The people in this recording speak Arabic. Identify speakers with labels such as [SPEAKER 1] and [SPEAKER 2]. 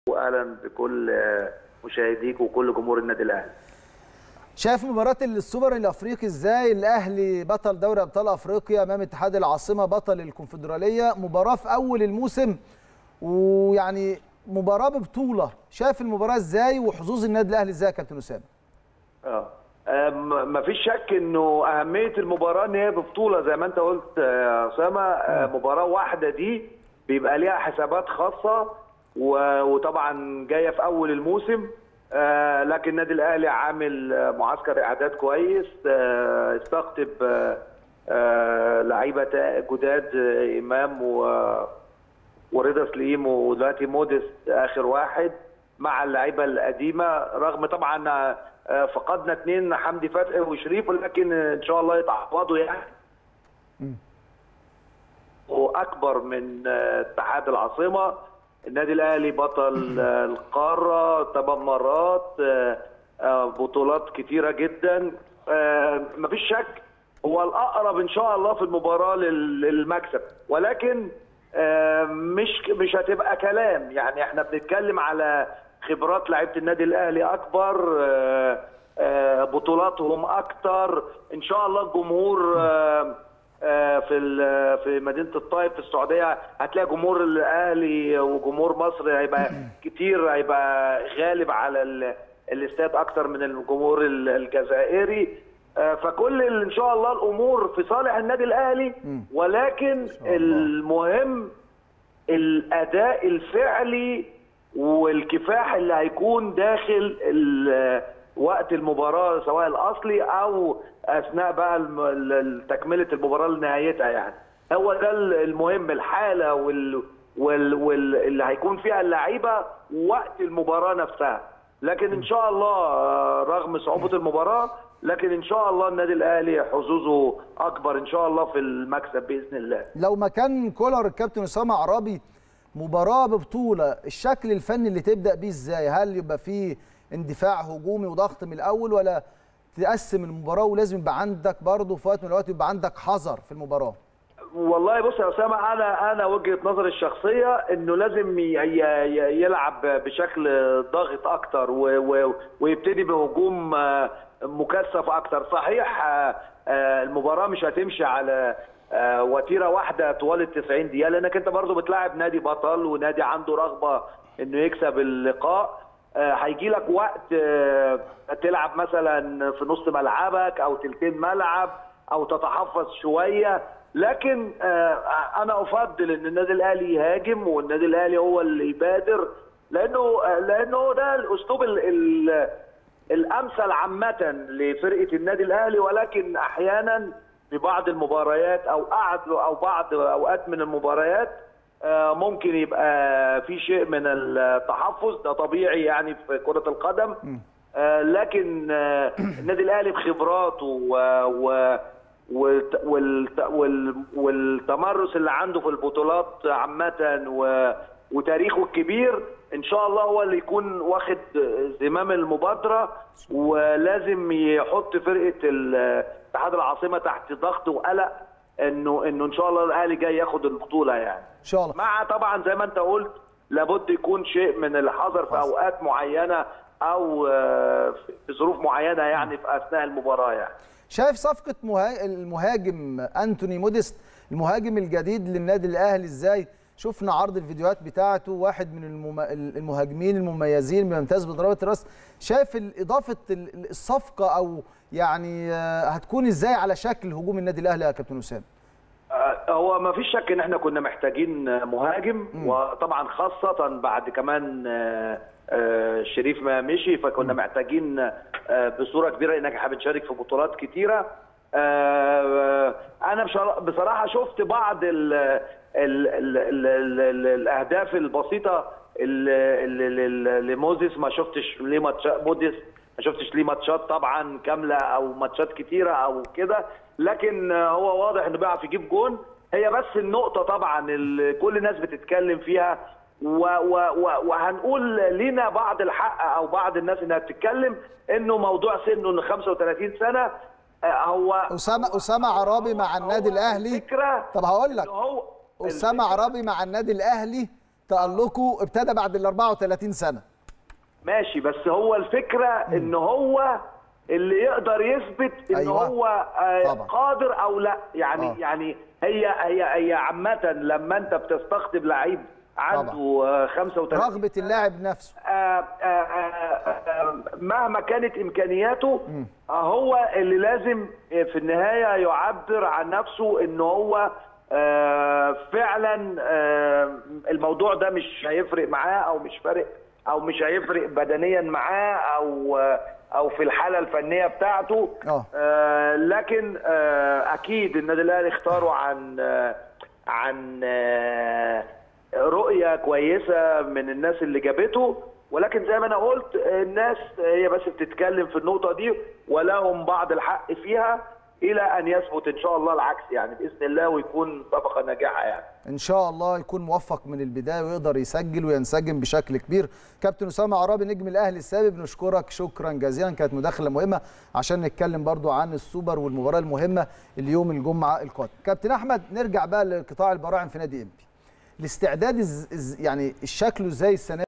[SPEAKER 1] واهلا بكل مشاهديك وكل جمهور النادي الاهلي.
[SPEAKER 2] شايف مباراة السوبر الافريقي ازاي؟ الاهلي بطل دوري ابطال افريقيا امام اتحاد العاصمة بطل الكونفدرالية، مباراة في اول الموسم ويعني مباراة ببطولة، شايف المباراة ازاي وحظوظ النادي الاهلي ازاي يا كابتن اسامة؟
[SPEAKER 1] مفيش شك انه اهمية المباراة ان هي ببطولة زي ما انت قلت يا اسامة. مباراة واحدة دي بيبقى ليها حسابات خاصة وطبعا جاية في اول الموسم. لكن النادي الاهلي عامل معسكر اعداد كويس، استقطب لعيبه جداد، امام ورضا سليم ودلوقتي موديست اخر واحد مع اللعيبه القديمه، رغم طبعا فقدنا 2 حمدي فتحي وشريف، ولكن ان شاء الله يتعوضوا يعني. واكبر من اتحاد العاصمه. النادي الاهلي بطل القاره 8 مرات، بطولات كتيره جدا. مفيش شك هو الاقرب ان شاء الله في المباراه للمكسب، ولكن مش هتبقى كلام. يعني احنا بنتكلم على خبرات لعيبه النادي الاهلي اكبر، بطولاتهم اكتر. ان شاء الله الجمهور في مدينه الطائف في السعوديه هتلاقي جمهور الاهلي وجمهور مصر هيبقى كتير، هيبقى غالب على الاستاد اكتر من الجمهور الجزائري. فكل ان شاء الله الامور في صالح النادي الاهلي، ولكن المهم الاداء الفعلي والكفاح اللي هيكون داخل وقت المباراه سواء الاصلي او اثناء بقى تكمله المباراه لنهايتها. يعني هو ده المهم، الحاله اللي هيكون فيها اللعيبه وقت المباراه نفسها. لكن ان شاء الله رغم صعوبه المباراه، لكن ان شاء الله النادي الاهلي حظوظه اكبر ان شاء الله في المكسب باذن الله.
[SPEAKER 2] لو مكان كولر الكابتن اسامه عرابي مباراه ببطوله، الشكل الفني اللي تبدا بيه ازاي؟ هل يبقى فيه اندفاع هجومي وضغط من الاول، ولا تقسم المباراه ولازم يبقى عندك برضه في وقت من الاوقات يبقى عندك حذر في المباراه؟
[SPEAKER 1] والله بص يا اسامه، انا وجهه نظري الشخصيه انه لازم يلعب بشكل ضاغط اكتر ويبتدي بهجوم مكثف اكتر. صحيح المباراه مش هتمشي على وتيره واحده طوال ال 90 دقيقه، لانك انت برضه بتلاعب نادي بطل ونادي عنده رغبه انه يكسب اللقاء. هيجي لك وقت تلعب مثلا في نص ملعبك او تلتين ملعب او تتحفظ شويه، لكن انا افضل ان النادي الاهلي يهاجم والنادي الاهلي هو اللي يبادر، لانه ده الاسلوب الامثل عامه لفرقه النادي الاهلي. ولكن احيانا في بعض المباريات او بعض اوقات من المباريات ممكن يبقى في شيء من التحفظ، ده طبيعي يعني في كره القدم. لكن النادي الاهلي بخبراته والتمرس اللي عنده في البطولات عامه وتاريخه الكبير ان شاء الله هو اللي يكون واخد زمام المبادره، ولازم يحط فرقه اتحاد العاصمه تحت ضغط وقلق انه ان شاء الله الاهلي جاي ياخد البطوله يعني
[SPEAKER 2] ان شاء الله.
[SPEAKER 1] مع طبعا زي ما انت قلت لابد يكون شيء من الحذر في اوقات معينه او في ظروف معينه يعني في اثناء المباراه. يعني
[SPEAKER 2] شايف صفقه المهاجم انتوني موديست المهاجم الجديد للنادي الاهلي ازاي؟ شفنا عرض الفيديوهات بتاعته، واحد من المهاجمين المميزين بيمتاز بضربة الراس. شايف اضافه الصفقه او يعني هتكون ازاي على شكل هجوم النادي الاهلي يا كابتن اسامه؟
[SPEAKER 1] هو ما فيش شك ان احنا كنا محتاجين مهاجم، وطبعا خاصه بعد كمان شريف ما مشي، فكنا محتاجين بصوره كبيره انك حابب تشارك في بطولات كتيره. انا بصراحه شفت بعض الاهداف البسيطه لموزيس، ما شفتش ليه ماتشات طبعا كامله او ماتشات كتيره او كده، لكن هو واضح انه بيعرف يجيب جون. هي بس النقطه طبعا اللي كل الناس بتتكلم فيها وهنقول لينا بعض الحق او بعض الناس انها بتتكلم انه موضوع سنه انه 35 سنه. هو
[SPEAKER 2] اسامه عرابي مع النادي الاهلي. طب هقول لك، اسامه عرابي مع النادي الاهلي تألقه ابتدى بعد ال 34 سنه.
[SPEAKER 1] ماشي، بس هو الفكره ان هو اللي يقدر يثبت ان
[SPEAKER 2] أيوة.
[SPEAKER 1] هو
[SPEAKER 2] طبعا.
[SPEAKER 1] قادر او لا، يعني يعني هي عامه لما انت بتستقطب لعيب عنده 35
[SPEAKER 2] رغبه اللاعب نفسه
[SPEAKER 1] مهما كانت امكانياته هو اللي لازم في النهايه يعبر عن نفسه ان هو فعلا الموضوع ده مش هيفرق معاه او مش هيفرق بدنيا معاه او في الحاله الفنيه بتاعته. لكن اكيد النادي الاهلي اختاروا عن رؤيه كويسه من الناس اللي جابته، ولكن زي ما انا قلت الناس هي بس بتتكلم في النقطه دي ولهم بعض الحق فيها الى ان يثبت ان شاء الله العكس يعني باذن الله، ويكون صفقه ناجحه يعني.
[SPEAKER 2] ان شاء الله يكون موفق من البدايه ويقدر يسجل وينسجم بشكل كبير. كابتن اسامه عرابي نجم الاهلي السابق بنشكرك شكرا جزيلا، كانت مداخله مهمه عشان نتكلم برضو عن السوبر والمباراه المهمه اليوم الجمعه القادم. كابتن احمد نرجع بقى لقطاع البراعم في نادي انبي. الاستعداد يعني شكله ازاي السنه